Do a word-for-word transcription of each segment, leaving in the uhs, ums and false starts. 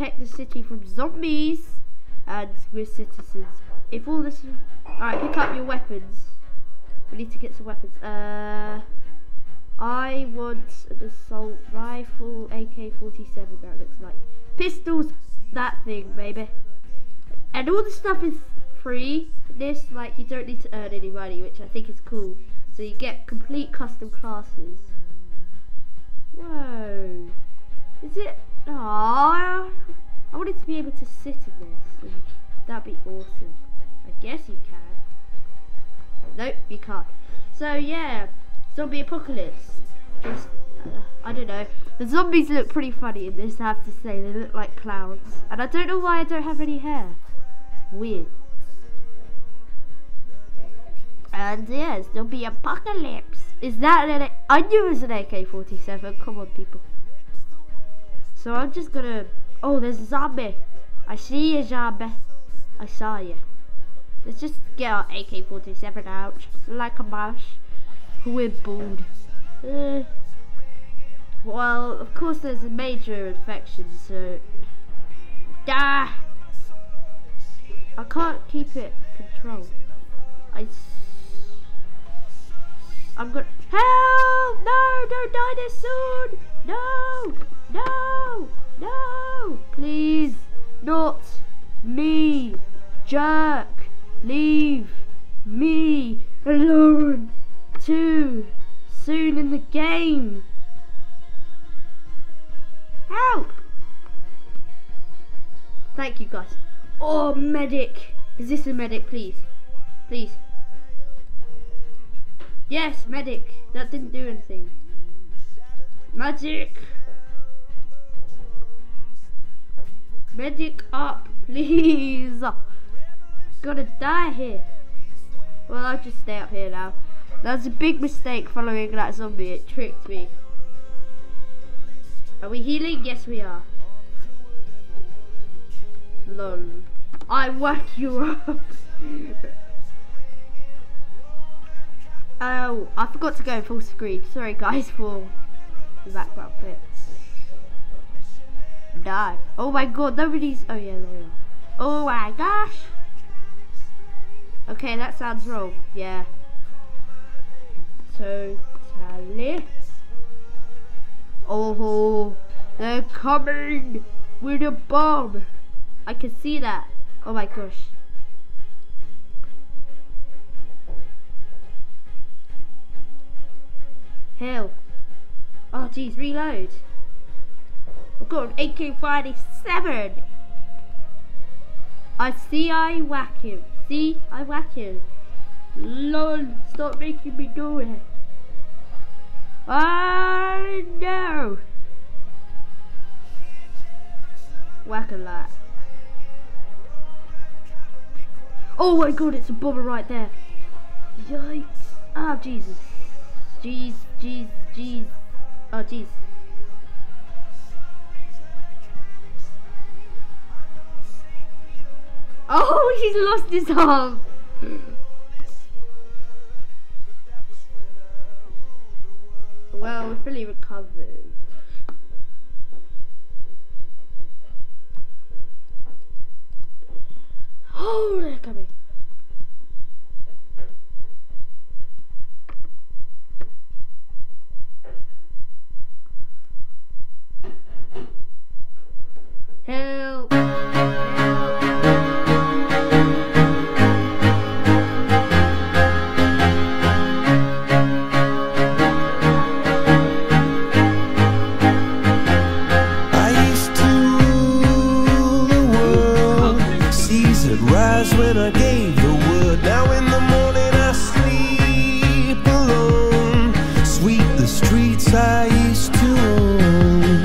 protect the city from zombies, and we're citizens. If all this, alright, pick up your weapons. We need to get some weapons. Uh, I want an assault rifle, A K forty-seven. That looks like pistols. That thing, baby. And all the stuff is free. This, like, you don't need to earn any money, which I think is cool. So you get complete custom classes. Whoa. Is it? Aww. I wanted to be able to sit in this. And that'd be awesome. I guess you can. Nope, you can't. So yeah, zombie apocalypse. Just, uh, I don't know. The zombies look pretty funny in this, I have to say. They look like clowns. And I don't know why I don't have any hair. It's weird. And yeah, zombie apocalypse. Is that an A I knew it was an A K forty-seven. Come on, people. So I'm just gonna. Oh, there's a zombie. I see you, zombie. I saw you. Let's just get our A K forty-seven out like a mouse. We're bored. Uh, well, of course, there's a major infection, so. Ah! I can't keep it controlled. I. I'm gonna. Help! No! Don't die this soon! No! No! No! Please! Not me! Jerk! Leave me alone! Too soon in the game! Help! Thank you, guys. Oh, medic! Is this a medic, please? Please. Yes, medic. That didn't do anything. Magic. Medic up, please. Gotta die here. Well, I'll just stay up here now. That's a big mistake following that zombie. It tricked me. Are we healing? Yes, we are. Lol. I whack you up. Oh, I forgot to go full screen. Sorry guys for the background bits. Die. Oh my god, nobody's. Oh yeah, there we are. Oh my gosh. Okay, that sounds wrong. Yeah. Totally. Oh, they're coming with a bomb. I can see that. Oh my gosh. Hell. Oh geez, reload. I've got an A K forty-seven. I see I whack him. See, I whack him. Lol, stop making me do it. Oh no. Whack a lot. Oh my god, it's a bomber right there. Yikes. Oh Jesus. Jeez, jeez, jeez. Oh jeez. Oh, he's lost his arm. Well, we're fully recovered. Oh, they're coming. Help! When I gave the word, now in the morning I sleep alone. Sweep the streets I used to own.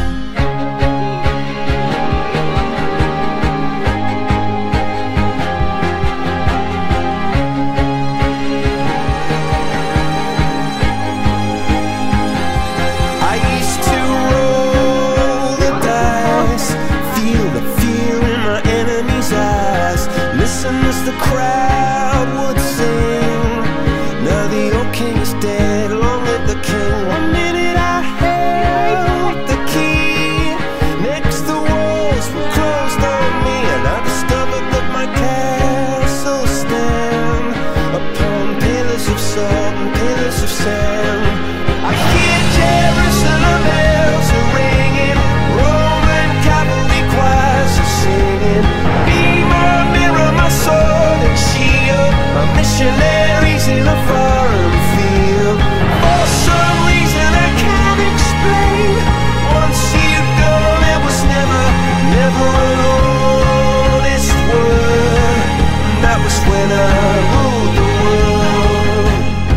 I used to roll the dice, feel the fear in my enemy's eyes. Listen as the crowd would sing. Now the old king is dead, long live the king. One minute I held the key. Next the walls doors were closed on me, and I discovered that my castle stand upon pillars of salt and pillars of sand. I hear Jerusalem bells are ringing, Roman cavalry choirs are singing. Be my mirror, my sword and shield, my missionaries in a foreign field. For some reason I can't explain, once you've gone there was never, never an honest word. And that was when I ruled the world.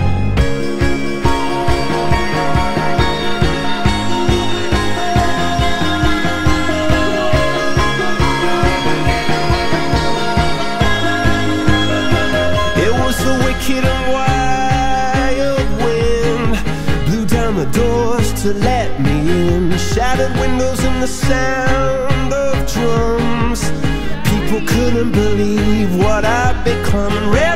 It was the wicked and wild wind, blew down the doors to let me in, shattered windows and the sound of drums. People couldn't believe what I'd become.